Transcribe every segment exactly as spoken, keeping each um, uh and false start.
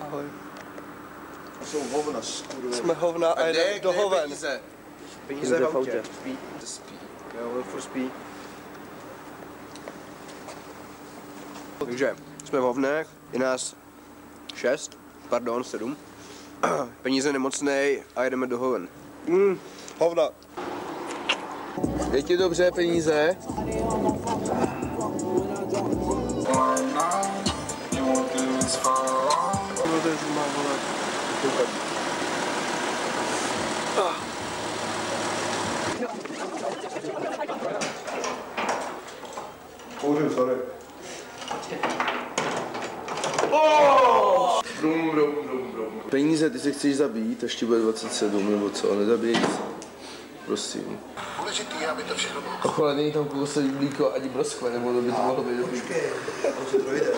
Ahoj. Jsou hovna, skurvě. Jsme hovna a jdeme do hoven. Peníze? Peníze v autě. Spí. Spí. Jo, on furt spí. Takže jsme v hovnech, je nás šest, pardon, sedm. Peníze nemocnej a jedeme do hoven. Mm, hovna. Je ti dobře, peníze? Kouřím, sorry. Brum, brum, brum, brum. Peníze, ty se chceš zabít, až ti bude dvacet sedm nebo co, nezabij se. Prosím. Důležitý je, aby to všechno bylo. Akorát není tam kouselý blíko ani broskve, nebo to by to mohlo být dobrý. Počkej, to se projde.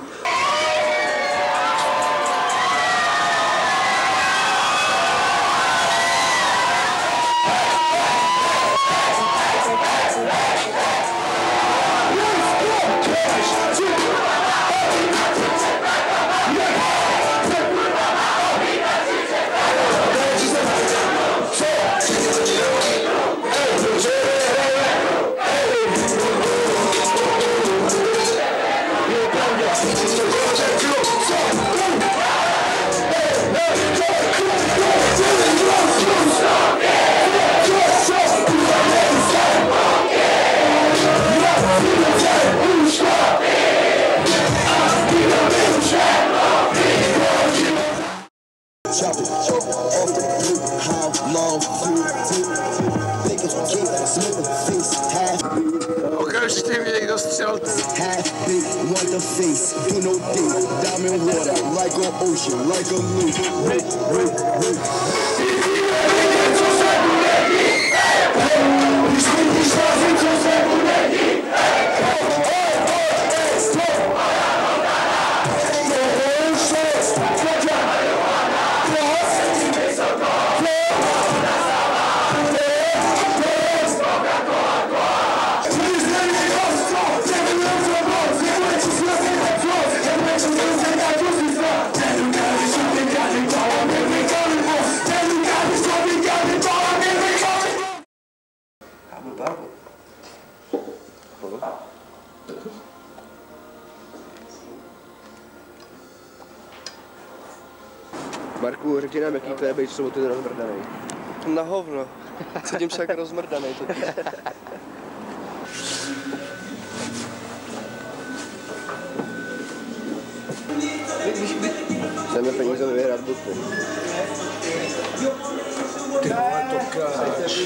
Chop it, chop it off the blue. How long you take? Make it kick, smoke the face, half. Okamžitě mě někdo střel. Half big, want the face. Do no thing, diamond water, like an ocean, like a lake. Rip, rip, rip. Marku, řekni nám, jaký to je být v sobotu rozmrdaný. Na hovno. Cítím se jak rozmrdanej totiž. Chceme peníze vyhrát buty. Ty vole, to kráč.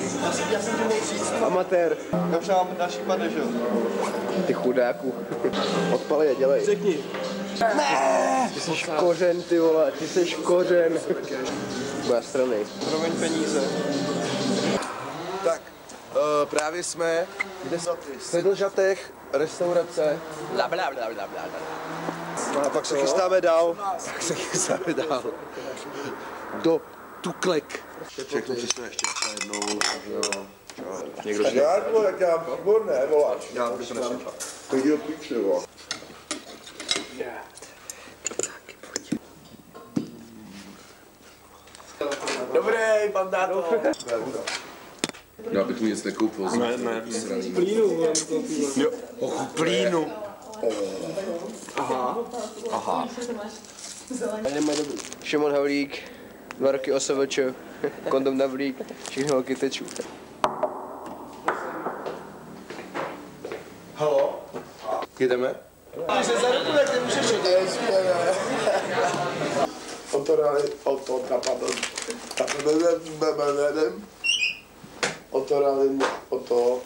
Amatér. Já už mám další pady, že jo? Ty chudáku. Odpali a dělej. Řekni. Ne! Ty jsi kořen, ty vole, ty jsi kořen. Moja strany. Promiň peníze. Tak, uh, právě jsme Kde za ty? v Sedlžatech, restaurace. Bla, bla, bla, bla, bla. A pak se chystáme dál. Tak se chystáme dál. Do Tuklek. Všechno přesto ještě jednou. Někdo si... Já to jak já výborné, voláč. Já bych to nešel. To jde píč, nebo? Dobrý, bandáto. Já bych mi nic nekoupil. Ne, ne. Plínu, Jo, ochu plínu. Šimon Havlík, dva roky O S V Č, kondom na vlík, všechny holky tečou. Halo? Jedeme? Ty se za ruku, jak nemůžeš jít. O to ráli, o to napadl. Tak nebedem. O to ráli, o to.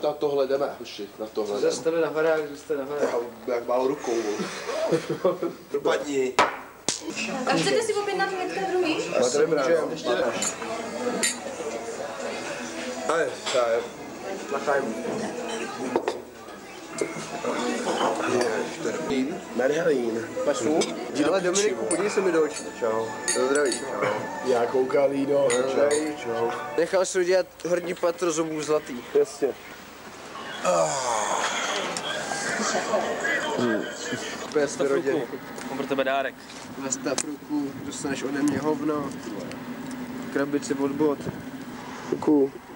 na tohle jdeme, hoši, na tohle jdeme. Zastavili na farách, jste na farách. Jak málo rukou, dopadni. A chcete si objednat hnedka druhý? Máte můžeme, ještě ne. Ale, čaj. Tlachajme. Merhelín. Pasu? Ale Dominiku, podívej se mi do očí. Čau. To zdraví. Čau. Já koukal Lído. Čau. Čau. Nechal si udělat horní patro zubů zlatý. Jasně. Pes do rodiny. Mám pro tebe dárek. Na stafruku dostaneš ode mě hovno. Krabici od bot. Děkuju.